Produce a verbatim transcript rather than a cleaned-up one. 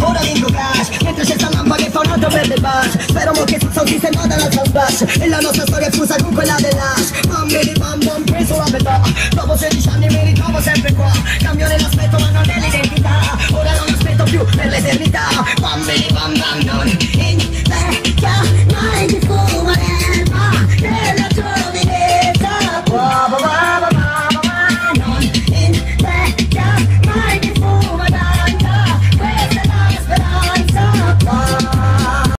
ora vinco cash, mentre c'è sta lampa che fa un altro verde bash. Spero mo che si sono sistemata la sound bash, e la nostra storia è fusa con quella dell'hash. Mamma bam bam, preso la metà, dopo sedici anni mi ritrovo sempre qua. Cambio nell'aspetto ma non nell'identità, ora non aspetto più per l'eternità. Mamma bam bam, non invecchia